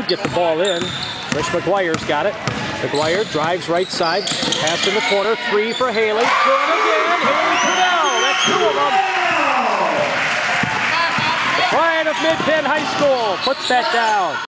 two, get the ball in. Trish McGuire's got it. McGuire drives right side, pass in the corner, three for Haley. Good again, Haley Cordell, that's two of them. The pride of Mid-Penn High School puts that down.